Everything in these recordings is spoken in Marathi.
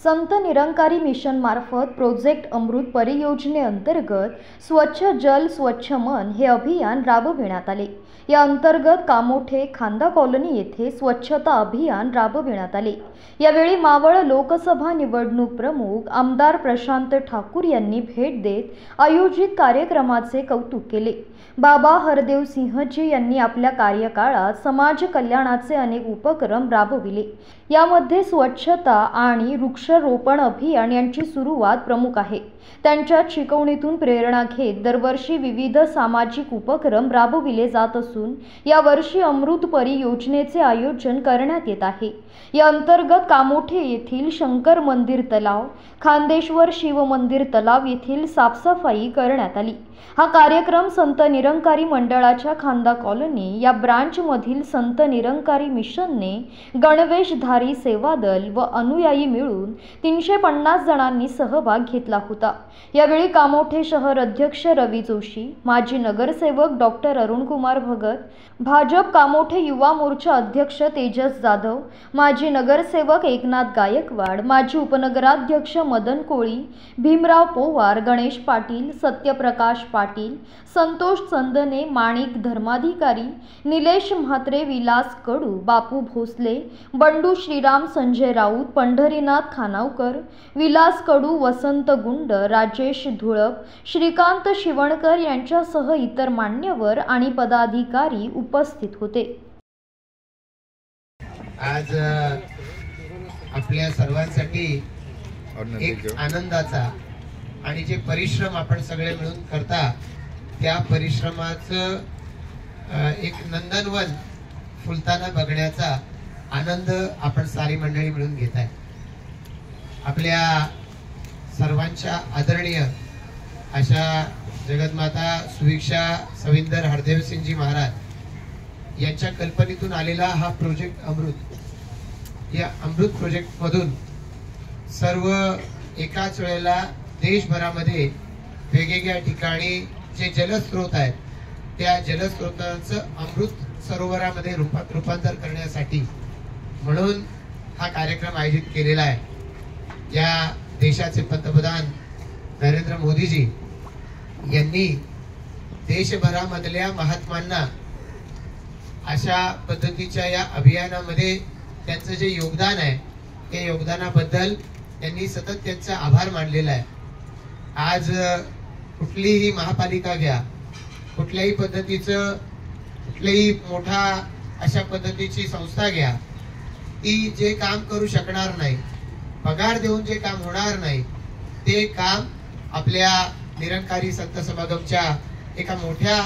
संत निरंकारी मिशन मार्फत प्रोजेक्ट अमृत परियोजनेअंतर्गत स्वच्छ जल स्वच्छ मन हे अभियान राबविण्यात आले। या अंतर्गत कामोठे खांदा कॉलनी येथे स्वच्छता अभियान राबविण्यात आले। यावेळी मावळ लोकसभा निवडणूक प्रमुख आमदार प्रशांत ठाकूर यांनी भेट देत आयोजित कार्यक्रमाचे कौतुक केले। बाबा हरदेव सिंहजी यांनी आपल्या कार्यकाळात समाज कल्याणाचे अनेक उपक्रम राबविले। यामध्ये स्वच्छता आणि वृक्षारोपण अभियान यांची सुरुवात प्रमुख आहे। त्यांच्या शिकवणीतून प्रेरणा घेत दरवर्षी विविध सामाजिक उपक्रम राबविले जात असून यावर्षी अमृत परियोजनेचे आयोजन करण्यात येत आहे। या अंतर्गत कामोठे येथील शंकर मंदिर तलाव, खांदेश्वर शिव मंदिर तलाव येथील साफसफाई करण्यात आली। हा कार्यक्रम संत निरंकारी मंडळाच्या खांदा कॉलनी या ब्रांच मधील संत निरंकारी मिशनने गणवेशधारी सेवा दल व अनुयायी मिळून 350 जणांनी सहभाग घेतला होता। यावेळी कामोठे शहर अध्यक्ष रवी जोशी, माजी नगरसेवक डॉक्टर अरुणकुमार भगत, भाजप कामोठे युवा मोर्चा अध्यक्ष तेजस जाधव, माजी नगरसेवक एकनाथ गायकवाड, माजी उपनगराध्यक्ष मदन कोळी, भीमराव पोवार, गणेश पाटील, सत्यप्रकाश पाटील, संतोष चंदने, माणिक धर्माधिकारी, निलेश म्हात्रे, विलास कडू, बापू भोसले, बंडू श्रीराम, संजय राऊत, पंढरीनाथ खानावकर, विलास कडू, वसंत गुंड, राजेश धुळप, श्रीकांत शिवणकर यांच्यासह इतर मान्यवर आणि पदाधिकारी उपस्थित होते। आज आपल्या सर्वांसाठी एक आनंदाचा आणि जे परिश्रम आपण सगळे मिळून करता त्या परिश्रमाचं एक नंदनवन फुलताना बघण्याचा आनंद आपण सारी मंडळी मिळून घेत आहे। आपल्या सर्वांच्या आदरणीय अशा जगन्माता सुविक्षा सविंदर हरदेव सिंहजी महाराज यांच्या कल्पनेतून आलेला हा प्रोजेक्ट अमृत, या अमृत प्रोजेक्ट मधून सर्व एकाच वेळेला देशभरामध्ये वेगवेगळ्या ठिकाणी जे जलस्रोत आहेत त्या जलस्रोतांचं अमृत सरोवरामध्ये रूपांतर करण्यासाठी म्हणून हा कार्यक्रम आयोजित केलेला आहे। या देशाचे पंतप्रधान नरेंद्र मोदीजी यांनी देशभरामधल्या महात्मांना अशा पद्धतीच्या या अभियानामध्ये त्यांचं जे योगदान आहे त्या योगदानाबद्दल त्यांनी सतत त्यांचा आभार मानलेला आहे। आज कुठलीही महापालिका घ्या, कुठल्याही पद्धतीचं कुठल्याही मोठा अशा पद्धतीची संस्था घ्या, ती जे काम करू शकणार नाही, पगार देऊन जे काम होणार नाही ते काम आपल्या निरंकारी संत समागमच्या एका मोठ्या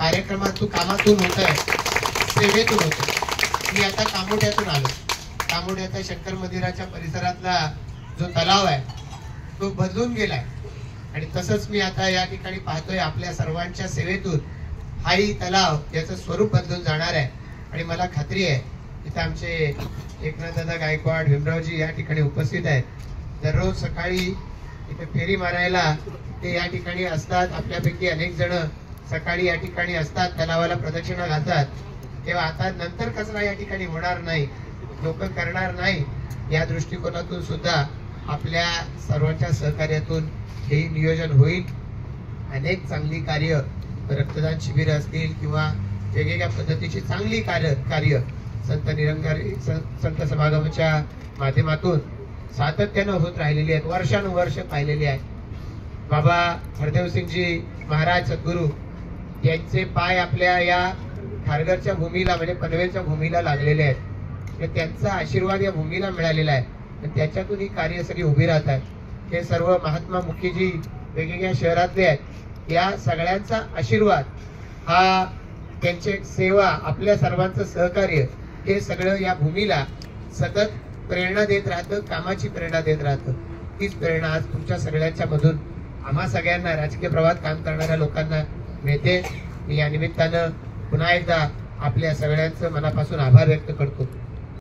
कामातून होत आहे, सेवेतून होत। मी आता कामोठ्यातून आलो। कामोठ्याचा शंकर मंदिराच्या परिसरातला जो तलाव आहे तो बदलून गेलाय आणि तसंच मी आता या ठिकाणी पाहतोय आपल्या सर्वांच्या सेवेतून हाही तलाव याचं स्वरूप बदलून जाणार आहे। आणि मला खात्री आहे इथे आमचे एकनाथदादा गायकवाड, भीमरावजी या ठिकाणी उपस्थित आहेत। दररोज सकाळी इथे फेरी मारायला ते या ठिकाणी असतात। आपल्यापैकी अनेक जण सकाळी या ठिकाणी असतात, तलावाला प्रदक्षिणा घालतात। तेव्हा आता नंतर कचरा या ठिकाणी होणार नाही, लोक करणार नाही, या दृष्टिकोनातून सुद्धा आपल्या सर्वांच्या सहकार्यातून हे नियोजन होईल। अनेक चांगली कार्य, रक्तदान शिबिर असतील किंवा वेगवेगळ्या पद्धतीची चांगली कार्य संत निरंकारी संत समागमच्या माध्यमातून सातत्यानं होत राहिलेली आहेत, वर्षानुवर्ष पाहिलेली आहे। बाबा हरदेव सिंहजी महाराज सद्गुरू यांचे पाय आपल्या या खारघरच्या भूमीला म्हणजे पनवेलच्या भूमीला लागलेले आहेत। त्यांचा आशीर्वाद या भूमीला मिळालेला आहे, त्याच्यातून ही कार्य सगळी उभी राहत आहेत। हे सर्व महात्मा मुखीजी वेगवेगळ्या शहरातले आहेत, या सगळ्यांचा आशीर्वाद हा, त्यांची सेवा, आपल्या सर्वांचं सहकार्य हे सगळं या भूमीला सतत प्रेरणा देत राहतं, कामाची प्रेरणा देत राहतं। तीच प्रेरणा आज तुमच्या सगळ्यांच्या मधून आम्हा सगळ्यांना, राजकीय प्रवाहात काम करणाऱ्या लोकांना मिळते। मी या निमित्तानं पुन्हा एकदा आपल्या सगळ्यांचं मनापासून आभार व्यक्त करतो।